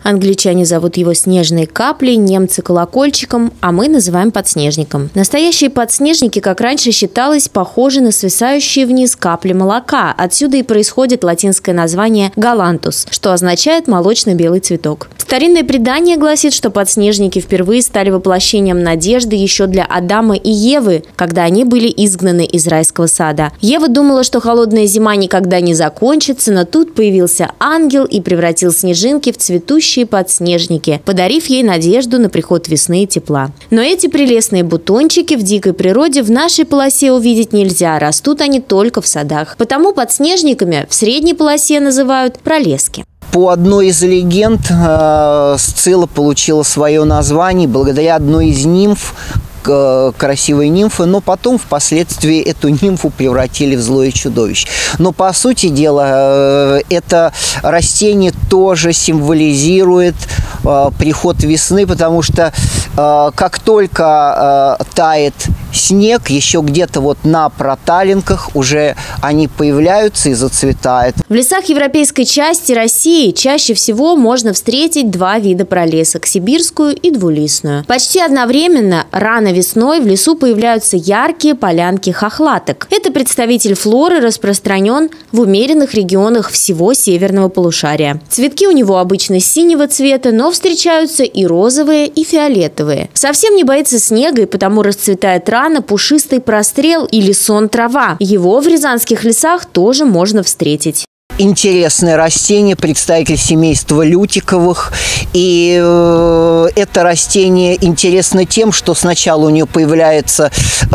Англичане зовут его снежной каплей, немцы – колокольчиком, а мы называем подснежником. Настоящие подснежники, как раньше считалось, похожи на свисающие вниз капли молока. Отсюда и происходит латинское название «галантус», что означает «молочно-белый цветок». Старинное предание гласит, что подснежники впервые стали воплощением надежды еще для Адама и Евы, когда они были изгнаны из райского сада. Ева думала, что холодная зима никогда не закончится, но тут появился ангел и превратил снежинки в цветущие подснежники, подарив ей надежду на приход весны и тепла. Но эти прелестные бутончики в дикой природе в нашей полосе увидеть нельзя, растут они только в садах. Потому подснежниками в средней полосе называют пролески. По одной из легенд Сцилла получила свое название благодаря одной из нимф, красивой нимфы, но потом впоследствии эту нимфу превратили в злое чудовище. Но по сути дела это растение тоже символизирует приход весны, потому что как только тает снег, еще где-то вот на проталинках уже они появляются и зацветают. В лесах европейской части России чаще всего можно встретить два вида пролесок – сибирскую и двулистную. Почти одновременно, рано весной, в лесу появляются яркие полянки хохлаток. Это представитель флоры, распространен в умеренных регионах всего северного полушария. Цветки у него обычно синего цвета, но встречаются и розовые, и фиолетовые. Совсем не боится снега и потому расцветает рано пушистый прострел или сон-трава. Его в рязанских лесах тоже можно встретить. Интересное растение, представитель семейства лютиковых. И это растение интересно тем, что сначала у нее появляется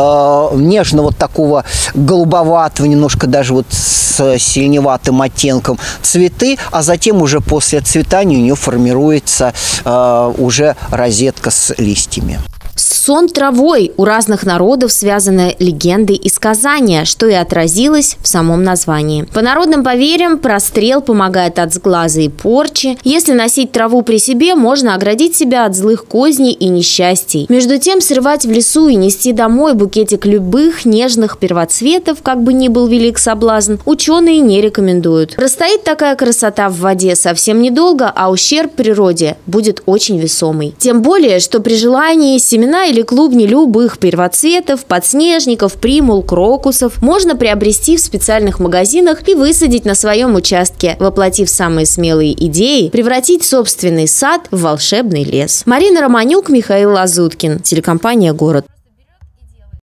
нежно вот такого голубоватого, немножко даже вот с синеватым оттенком цветы, а затем уже после цветания у нее формируется уже розетка с листьями. С сон-травой у разных народов связаны легенды и сказания, что и отразилось в самом названии. По народным поверьям, прострел помогает от сглаза и порчи. Если носить траву при себе, можно оградить себя от злых козней и несчастий. Между тем, срывать в лесу и нести домой букетик любых нежных первоцветов, как бы ни был велик соблазн, ученые не рекомендуют. Простоит такая красота в воде совсем недолго, а ущерб природе будет очень весомый. Тем более, что при желании семена или клубни любых первоцветов, подснежников, примул, крокусов можно приобрести в специальных магазинах и высадить на своем участке, воплотив самые смелые идеи, превратить собственный сад в волшебный лес. Марина Романюк, Михаил Лазуткин, телекомпания «Город».